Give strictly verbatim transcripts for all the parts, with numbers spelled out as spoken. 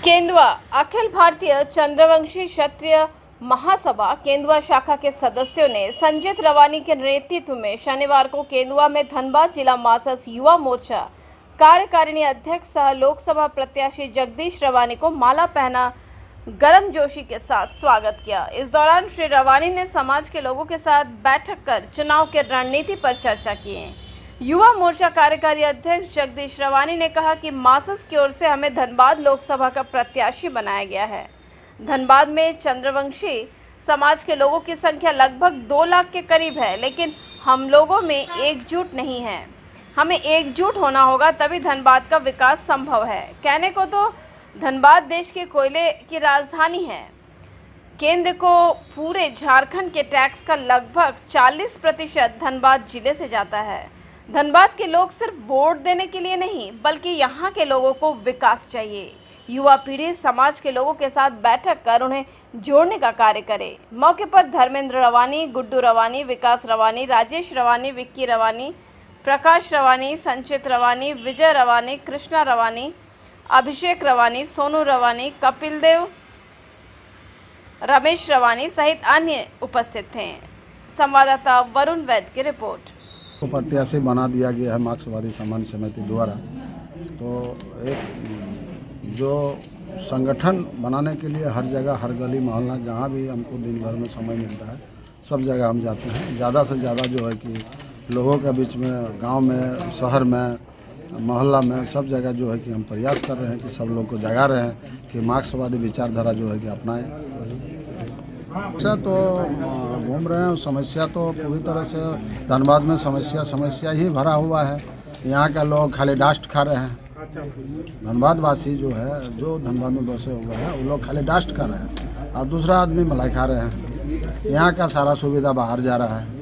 केंदुआ अखिल भारतीय चंद्रवंशी क्षत्रिय महासभा केंदुआ शाखा के सदस्यों ने संजीत रवानी के नेतृत्व में शनिवार को केंदुआ में धनबाद जिला मासस युवा मोर्चा कार्यकारिणी अध्यक्ष सह लोकसभा प्रत्याशी जगदीश रवानी को माला पहना गर्मजोशी के साथ स्वागत किया। इस दौरान श्री रवानी ने समाज के लोगों के साथ बैठक कर चुनाव के रणनीति पर चर्चा की। युवा मोर्चा कार्यकारी अध्यक्ष जगदीश रवानी ने कहा कि मासस की ओर से हमें धनबाद लोकसभा का प्रत्याशी बनाया गया है। धनबाद में चंद्रवंशी समाज के लोगों की संख्या लगभग दो लाख के करीब है, लेकिन हम लोगों में एकजुट नहीं है। हमें एकजुट होना होगा, तभी धनबाद का विकास संभव है। कहने को तो धनबाद देश के कोयले की राजधानी है। केंद्र को पूरे झारखंड के टैक्स का लगभग चालीस प्रतिशत धनबाद जिले से जाता है। धनबाद के लोग सिर्फ वोट देने के लिए नहीं, बल्कि यहाँ के लोगों को विकास चाहिए। युवा पीढ़ी समाज के लोगों के साथ बैठक कर उन्हें जोड़ने का कार्य करे। मौके पर धर्मेंद्र रवानी, गुड्डू रवानी, विकास रवानी, राजेश रवानी, विक्की रवानी, प्रकाश रवानी, संचित रवानी, विजय रवानी, कृष्णा रवानी, अभिषेक रवानी, सोनू रवानी, कपिल देव, रमेश रवानी सहित अन्य उपस्थित थे। संवाददाता वरुण वैद्य की रिपोर्ट। को प्रत्याशी बना दिया गया है मार्क्सवादी सम्मान समिति द्वारा। तो एक जो संगठन बनाने के लिए हर जगह, हर गली मोहल्ला, जहाँ भी हमको दिन भर में समय मिलता है, सब जगह हम जाते हैं। ज़्यादा से ज़्यादा जो है कि लोगों के बीच में, गांव में, शहर में, मोहल्ला में, सब जगह जो है कि हम प्रयास कर रहे हैं कि सब लोग को जगा रहे हैं कि मार्क्सवादी विचारधारा जो है कि अपनाएं। समस्या तो घूम रहे हैं, समस्या तो पूरी तरह से धनबाद में समस्या समस्या ही भरा हुआ है। यहाँ के लोग खाली डास्ट खा रहे हैं। धनबाद वासी जो है, जो धनबाद में बसे हुए हैं, वो लोग खाली डास्ट खा रहे हैं और दूसरा आदमी मलाई खा रहे हैं। यहाँ का सारा सुविधा बाहर जा रहा है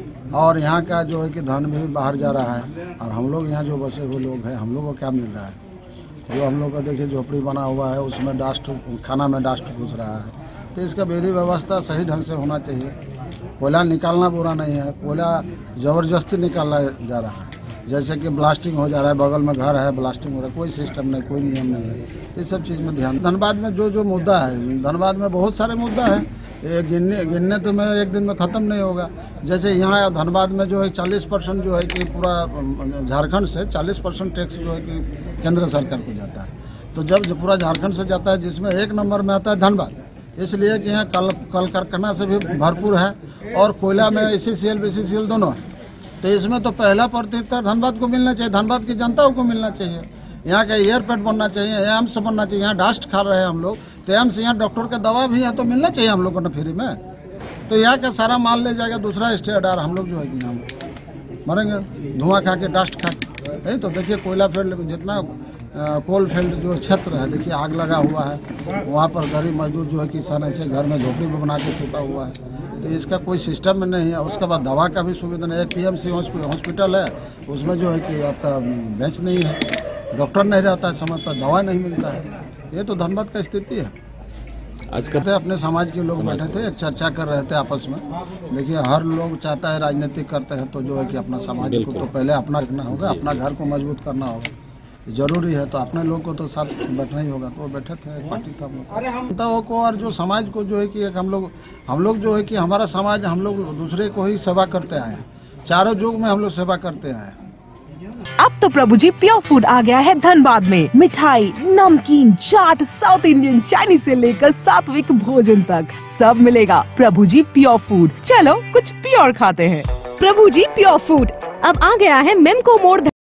और यहाँ का जो है कि धन भी बाहर जा रहा है। और हम लोग यहाँ जो बसे हुए लोग हैं, हम लोग को क्या मिल रहा है? जो हम लोग का देखिए झोपड़ी बना हुआ है, उसमें डास्ट, खाना में डास्ट घुस रहा है। तो इसका विधि व्यवस्था सही ढंग से होना चाहिए। कोयला निकालना बुरा नहीं है, कोयला ज़बरदस्ती निकाला जा रहा है। जैसे कि ब्लास्टिंग हो जा रहा है, बगल में घर है, ब्लास्टिंग हो रहा है, कोई सिस्टम नहीं, कोई नियम नहीं है। इस सब चीज़ में ध्यान। धनबाद में जो जो मुद्दा है, धनबाद में बहुत सारे मुद्दा है, ये गिनने गिनने तो मैं एक दिन में ख़त्म नहीं होगा। जैसे यहाँ धनबाद में जो है चालीस परसेंट जो है कि पूरा झारखंड से चालीस परसेंट टैक्स जो है कि केंद्र सरकार को जाता है। तो जब पूरा झारखंड से जाता है, जिसमें एक नंबर में आता है धनबाद, इसलिए कि यहाँ कल कल कारखाना से भी भरपूर है और कोयला में A C C L, B C C L दोनों है। तो इसमें तो पहला प्रतिशत धनबाद को मिलना चाहिए, धनबाद की जनता को मिलना चाहिए। यहाँ का एयरपोर्ट बनना चाहिए, एम्स बनना चाहिए। यहाँ डास्ट खा रहे हैं हम लोग, तो एम्स, यहाँ डॉक्टर का दवा भी है तो मिलना चाहिए हम लोग को ना फ्री में। तो यहाँ का सारा माल ले जाएगा दूसरा स्टेट, और हम लोग जो है कि यहाँ मरेंगे धुआं खा के, डास्ट खा के। यही तो देखिए कोयला फील्ड में जितना कोल फील्ड जो क्षेत्र है, देखिए आग लगा हुआ है। वहाँ पर गरीब मजदूर जो है किसान ऐसे घर में झोपड़ी में बना के सोता हुआ है। तो इसका कोई सिस्टम में नहीं है। उसके बाद दवा का भी सुविधा नहीं है। पी एम सी हॉस्पिटल है, उसमें जो है कि आपका बेंच नहीं है, डॉक्टर नहीं रहता है समय पर, दवा नहीं मिलता है। ये तो धनबाद का स्थिति है। आज करते अपने समाज के लोग बैठे थे, एक चर्चा कर रहे थे आपस में। देखिए हर लोग चाहता है, राजनीतिक करते हैं तो जो है कि अपना समाज को तो पहले अपना रखना होगा, अपना घर को मजबूत करना होगा, जरूरी है। तो अपने लोग को तो साथ बैठना ही होगा। तो वो बैठे थे, एक पार्टी था हम लोग जनताओं को, और जो समाज को जो है कि एक हम लोग हम लोग जो है कि हमारा समाज, हम लोग दूसरे को ही सेवा करते आए हैं। चारों युग में हम लोग सेवा करते आए हैं। अब तो प्रभु जी प्योर फूड आ गया है धनबाद में। मिठाई, नमकीन, चाट, साउथ इंडियन, चाइनीज से लेकर सात्विक भोजन तक सब मिलेगा। प्रभु जी प्योर फूड, चलो कुछ प्योर खाते हैं। प्रभु जी प्योर फूड अब आ गया है मेमको मोड़